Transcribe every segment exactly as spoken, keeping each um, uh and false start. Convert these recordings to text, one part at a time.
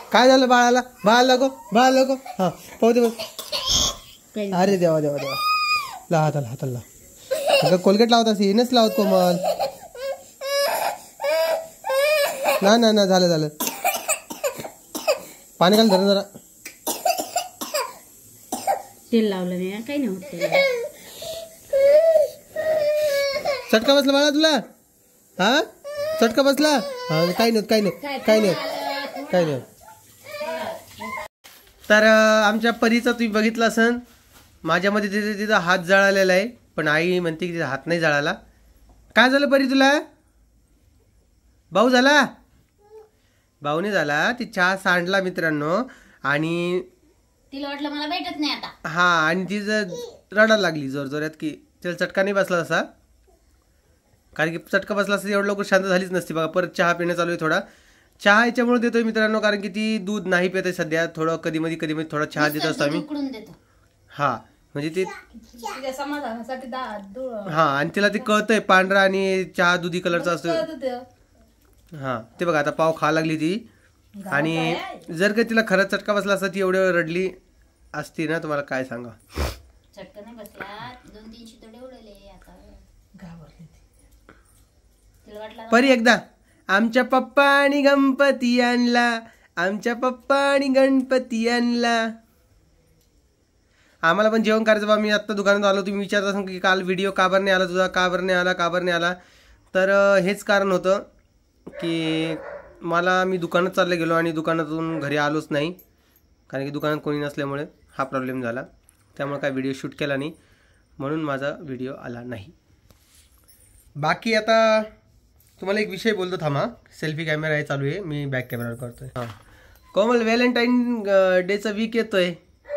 काय झालं बाळाला? बाळाला नको, बाळाला नको. हा पाहू दे बघ. अरे देवा देवा देवा. ला हाताला हाताला अगं कोलगेट लावत असे येणच लावत कोमल. ना ना ना झालं झालं. पाणी घाल जरा जरा. तेल लावलं नाही काही नाही होत. चटका बसला बाळा तुला? हा चटका बसला? हा काही नाही काही नाही काही नाही काही नाही. तर आमच्या परीचा तुम्ही बघितला असन, माझ्यामध्ये तिथे तिचा हात जळालेला आहे, पण आई म्हणते की तिचा हात नाही जळाला. काय झालं परी तुला? भाऊ झाला? भाऊ नाही झाला. ती चहा सांडला मित्रांनो आणि तिला वाटलं मला भेटत नाही आता. हा आणि ती जर रडायला लागली जोर जोरात की तिला चटका नाही बसला असा, कारण की चटका बसला असता एवढं लवकर शांत झालीच नसती. बघा परत चहा पिणं चालू आहे. थोडा चहा याच्यामुळे देतोय मित्रांनो, कारण की ती दूध नाही पिते सध्या. थोडं कधी मध्ये कधी मध्ये थोडा चहा देत असतो आम्ही. हा म्हणजे ती हा आणि तिला ते कळतंय पांढरा आणि चहा दुधी कलरचा असतो. हा ते बघा आता पाव खा लागली ती. आणि जर का तिला खरंच चटका बसला असता ती एवढी रडली असती ना, तुम्हाला काय सांगा. चटका नाही बसला, दोन तीन शितोडे उडले आता घाबरली तिला वाटलं. परी एकदा आमच्या पप्पानी गणपती आणला, आमच्या पप्पानी गणपती आणला. आम्हाला पण जेवण करायचं बा. मी आत्ता दुकानात आलो. तुम्ही विचारत असाल की काल व्हिडिओ का बरं नाही आला तुझा, का बरं नाही आला का बरं नाही आला. तर हेच कारण होतं की मला मी दुकानात चालले गेलो आणि दुकानातून घरी आलोच नाही, कारण की दुकानात कोणी नसल्यामुळे हा प्रॉब्लेम झाला. त्यामुळे काय व्हिडिओ शूट केला नाही, म्हणून माझा व्हिडिओ आला नाही. बाकी आता तुम्हाला एक विषय बोलतो थांबा. सेल्फी कॅमेरा आहे चालू आहे, मी बॅक कॅमेरा करतोय. हां कोमल, व्हॅलेंटाईन डेचा वीक येतोय.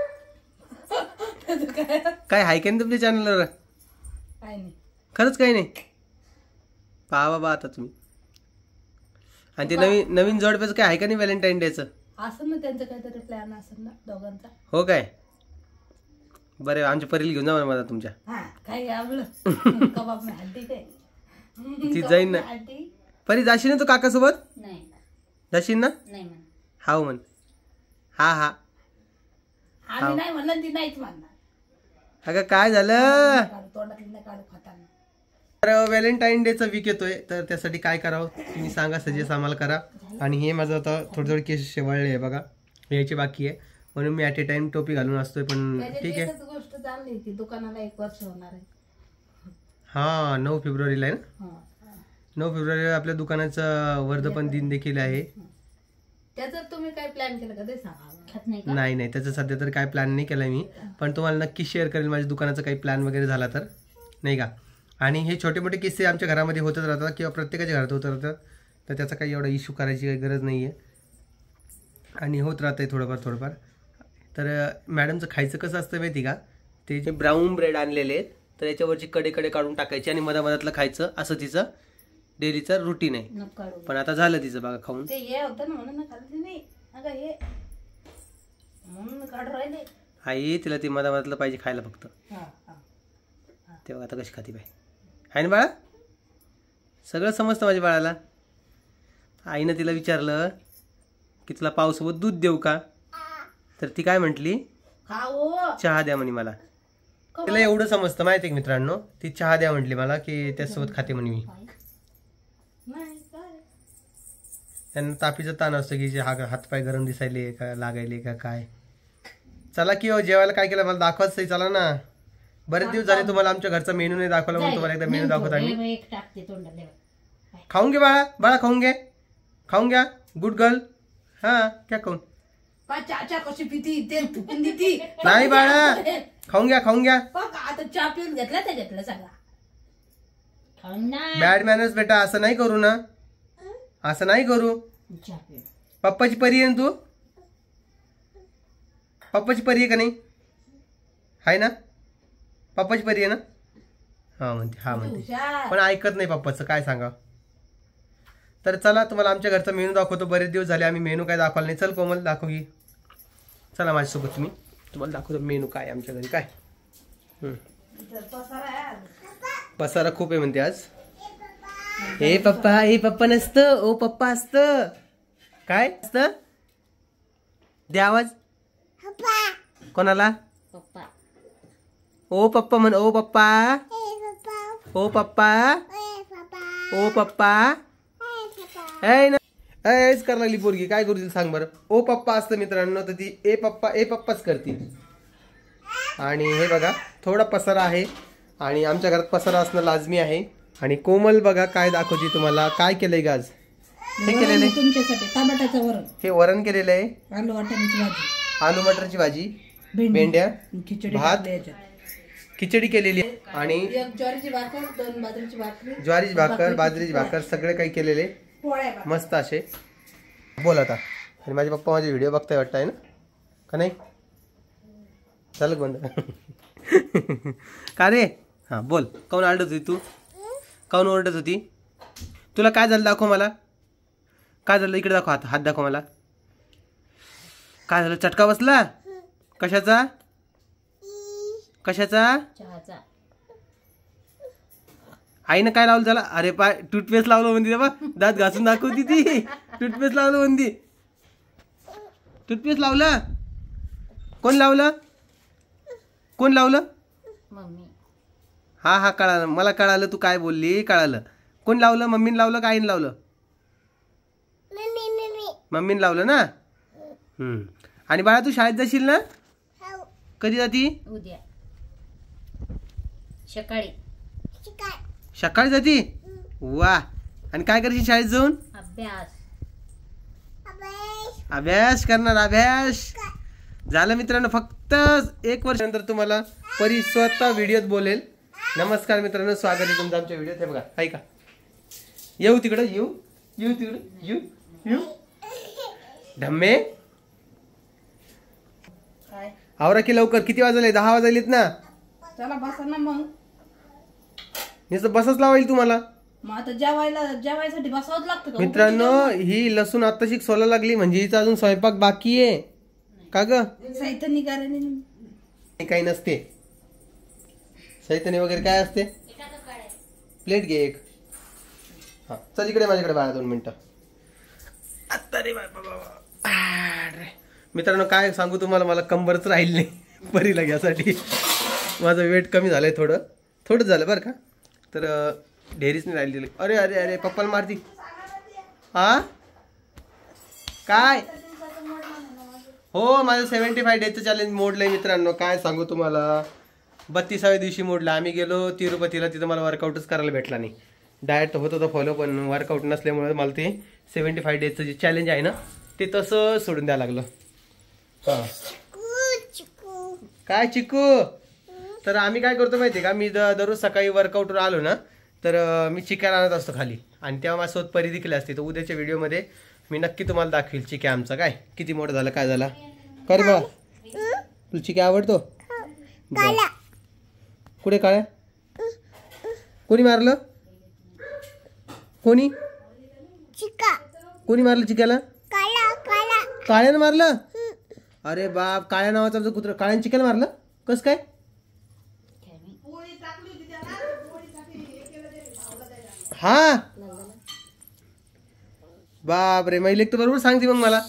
काय आहे का नाही तुमच्या चॅनलवर? खरंच काही नाही. पहा बाबा आता तुम्ही. आणि ते नवीन नवीन जोडप्याचं काय आहे का नाही व्हॅलेंटाईन डेचं? असं ना त्यांचं काहीतरी प्लॅन असेल ना दोघांचा. हो काय? बरं आमच्या परीला घेऊन जा मला तुमच्या. काही आवडलं कबाब नाही हड्डी काय ती जाईन ना. परी जाशील ना तू काकासोबत? नाही जाशील ना? नाही म्हण. हा म्हण. हा हा आम्ही नाही म्हणलं ती नाहीच म्हणणार. अगं काय झालं? तोंडातलं नाही काढू खाताना. तर व्हॅलेंटाईन डेचा वीक येतोय, तर त्यासाठी काय करावं तुम्ही सांगा, सजेस्ट आम्हाला करा. आणि हे माझं आता थोडं थोडं केस शेवाळले आहे बघा, यायची बाकी आहे, म्हणून मी ॲट ए टाइम टोपी घालून असतोय. पण ठीक आहे. गोष्ट चालली ती दुकानाला एक वर्ष होणार आहे. हा नऊ फेब्रुवारीला आहे ना. नऊ फेब्रुवारीला आपल्या दुकानाचं वर्धापन दिन देखील आहे. त्याचं तुम्ही काय प्लॅन केलं का ते सांगा. नाही नाही त्याचं सध्या तर काय प्लॅन नाही केला मी, पण तुम्हाला नक्की शेअर करेल माझ्या दुकानाचा काही प्लॅन वगैरे झाला तर, नाही का. आणि हे छोटे मोठे किस्से आमच्या घरामध्ये होतच राहतात किंवा प्रत्येकाच्या घरात होत राहतात, तर त्याचा काही एवढा इश्यू करायची काही गरज नाही आहे आणि होत राहतं आहे थोडंफार थोडंफार. तर मॅडमचं खायचं कसं असतं माहिती का, ते जे ब्राऊन ब्रेड आणलेले आहेत तर याच्यावरची कडे कडे काढून टाकायचे आणि मधामधातलं खायचं, असं तिचं डेलीचं रुटीन आहे. पण आता झालं तिचं बघा खाऊन. ते हे होतं ना म्हणून खाल्ली नाही अगं, हे म्हणून काढ राहिले. आई तिला ती मधामधातलं पाहिजे खायला फक्त. तेव्हा आता कशी खाती बाई आहे ना बाळा, सगळं समजतं माझ्या बाळाला. आईनं तिला विचारलं की तुला पावसोबत दूध देऊ का, तर ती काय म्हटली, चहा द्या म्हणे मला. तिला एवढं समजतं माहिती आहे मित्रांनो, ती चहा द्या म्हटली मला की त्यासोबत खाते म्हणे मी. त्यांना तापीचा ताण असतो की हा हातपाय गरम दिसायले का लागायले का काय. चला की हो जेवायला काय केलं मला दाखवाच. चला ना, बरेच दिवस झाले तुम्हाला आमच्या घरचा मेनू नाही दाखवला, म्हणून तुम्हाला एकदा मेनू दाखवत आम्ही. खाऊन घे बाळा, बाळा खाऊन घे, खाऊन घ्या, गुड गर्ल. हा क्या खाऊन कशी पिती तेल फुकून देती. नाही बाळा खाऊन घ्या, खाऊन घ्या. आता चहा पिऊन घेतला त्याच्यातलं सगळा खाऊन ना. बॅड मॅनर्स बेटा, असं नाही करू ना, असं नाही करू. पप्पाची परी आहे ना तू, पप्पाची परी आहे का नाही, आहे ना पप्पाची परी आहे ना. हा म्हणते हा म्हणते, पण ऐकत नाही पप्पाचं, काय सांगा. तर चला तुम्हाला आमच्या घरचा मेनू दाखवतो. बरेच दिवस झाले आम्ही मेनू काय दाखवला नाही. चल कोमल दाखव की, चला माझ्यासोबत तुम्ही, तुम्हाला दाखवतो मेनू काय आमच्या घरी. काय पसारा खूप आहे म्हणते आज. हे पप्पा, हे पप्पा नसतं, ओ पप्पा असतं. काय असतं दे आवाज. कोणाला? पप्पा. ओ पप्पा म्हण. ओ पप्पा. ओ पप्पा. ओ पप्पा. ए ना एच कर लागली पोरगी. काय करू सांग बरं. ओ पप्पा असतं मित्रांनो तर ती ए पप्पा ए पप्पाच करते. आणि हे बघा थोडा पसारा आहे आणि आमच्या घरात पसारा असणं लाजमी आहे. आणि कोमल बघा काय दाखवते तुम्हाला. काय केलंय गाज? हे केलेलं आहे तुमच्यासाठी टमाट्याचं वरण. हे वरण केलेलं आहे. आलू वाटाण्याची भाजी. आलू मटरची भाजी. भेंडी. भेंड्या. खिचडी. भात. खिचडी केलेली आहे. आणि एक ज्वारीची भाकर, दोन बाजरीची भाकरी. ज्वारीची भाकर बाजरीची भाकर सगळे काही केलेले मस्त असे. बोल आता. आणि माझे पप्पा माझे व्हिडिओ बघताय वाटतं आहे ना का नाही? चालक बंद. का रे? हां बोल. काऊन ओरडत होती तू? काऊन ओरडत होती? तुला काय झालं दाखव मला. काय झालं इकडे दाखव. हात हात दाखव मला. काय झालं? चटका बसला? कशाचा? कशाचा? चहाचा. आईनं काय लावलं त्याला? अरे पाय टूथपेस्ट लावलं म्हणती बा. दात घासून दाखवती ती. टूथपेस्ट लावलं म्हणती. टूथपेस्ट लावलं? कोण लावलं? कोण लावलं? मम्मी. हा हा कळालं मला. कळालं तू काय बोलली कळालं. कोण लावलं? मम्मीने लावलं का आईने लावलं? मम्मीने लावलं ना. हम्म. आणि बाळा तू शाळेत जाशील ना? कधी जाती? उद्या सकाळी. सकाळी जाती? वा. आणि काय करशील शाळेत जाऊन? अभ्यास. अभ्यास करणार. अभ्यास झालं मित्रांनो. फक्त एक वर्षानंतर तुम्हाला परी स्वतः व्हिडिओत बोलेल. नमस्कार मित्रांनो स्वागत आहे तुमचं आमच्या व्हिडिओत. हे बघा ऐका. येऊ तिकडं. येऊ येऊ तिकडं. येऊ येऊ धम्मे. आवरा की लवकर. किती वाजले? दहा वाजलेत ना. चला बसा ना मग. नुसतं बसच लावायला तुम्हाला. मग आता जेवायला जेवायसाठी बसावंच लागतं का? मित्रांनो ही लसूण आत्ताशी सोला लागली म्हणजे हिचा अजून स्वयंपाक बाकी आहे का ग? सैतनी करायला काही नसते. सैतनी वगैरे काय असते? प्लेट घे एक. हा चल इकडे माझ्याकडे बाळा दोन मिनिटं. आता रे बाबा. मित्रांनो काय सांगू तुम्हाला. मला कंबरच राहील नाही परीला घ्यासाठी. माझं वेट कमी झालंय. थोडं थोडं झालं बरं का. तर ढेरीच नाही राहिली. अरे अरे अरे पप्पाला मारती. हा काय? हो माझं सेव्हन्टी फाय डेजचं चॅलेंज मोडलंय मित्रांनो. काय सांगू तुम्हाला. बत्तीसाव्या दिवशी मोडलं. आम्ही गेलो तिरुपतीला. तिथं मला वर्कआउटच करायला भेटला नाही. डाएट होत होतं फॉलो पण वर्कआउट नसल्यामुळे मला ते सेव्हन्टी फाय डेजचं जे चॅलेंज आहे ना ते तसं सोडून द्यायला लागलं. हां काय चिकू. तर आम्ही काय करतो माहिती आहे का. मी दररोज सकाळी वर्कआउटवर आलो ना तर मी चिकन आणत असतो खाली. आणि तेव्हा माझ्यासोबत परी देखील असते. तर उद्याच्या व्हिडिओमध्ये मी नक्की तुम्हाला दाखवेल चिके आमचा काय किती मोठं झालं काय झाला. कर बा तुला चिके आवडतो? कुठे काळ्या? कोणी मारलं? कोणी कोणी मारलं चिक्याला? काळ्यानं मारलं? अरे बाप. काळ्या नावाचा कुत्रा काळ्यानं चिक्याला मारलं? कस काय? हा बाप रे. महिलेक तर बरोबर सांगते मग मला.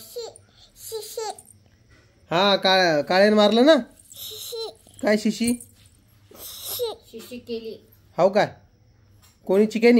हा काळ काळ्यानं मारलं ना. काय शिशी? शिशी केली. हो काय? कोणी चिक्यानी?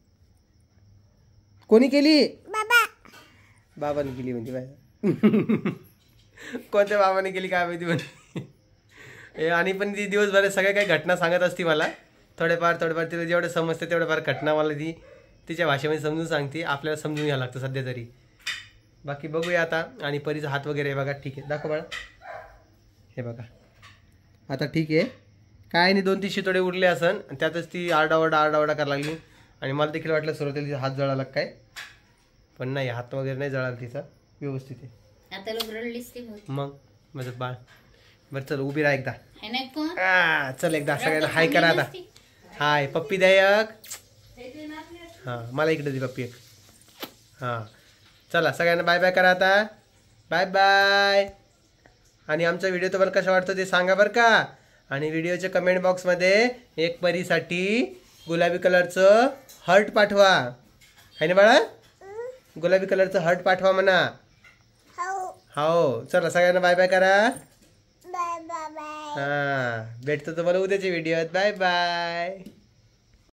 कोणी केली? बाबाने केली म्हणते बाय. कोणत्या बाबाने केली काय माहिती म्हणते. आणि पण ती दिवसभरात सगळ्या काही घटना सांगत असते मला. थोडेफार थोडेफार तिला जेवढे समजते तेवढ्याफार घटना मला ती तिच्या भाषेमध्ये समजून सांगते. आपल्याला समजून घ्यावं लागतं सध्या तरी. बाकी बघूया आता. आणि परीचा हात वगैरे बघा ठीक आहे. दाखव बाळा. हे बघा आता ठीक आहे. काय नाही दोन तीन शितोडे उरले असन त्यातच ती आरडाओरडा आरडाओरडा करायला लागली. आणि मला देखील वाटलं सुरुवातीला तिचा हात जळाला काय पण नाही. हात वगैरे नाही जळाला तिचा. व्यवस्थित आहे. आता लोक रडलीस ते मग माझं बाळ. बरं चल उभी राहा एकदा. है ना कोण? आ, चल एकदा सगळ्यांना हाय करा आता. हाय पप्पी दायक. हां मला इकडे दे पप्पी एक. हां चला सगळ्यांना बाय बाय करा आता. Bye bye. आणि आमचा व्हिडिओ तुम्हाला कसा वाटतो ते सांगा बरं का. आणि व्हिडिओच्या कमेंट बॉक्समध्ये एक परीसाठी गुलाबी कलरचं हर्ट पाठवा. आहे ना बाळा? गुलाबी कलरचं हर्ट पाठवा म्हणा. हो चला सगळ्यांना बाय बाय करा. Bye bye bye. हा भेटतो तुम्हाला उद्याच्या व्हिडिओत. Bye bye.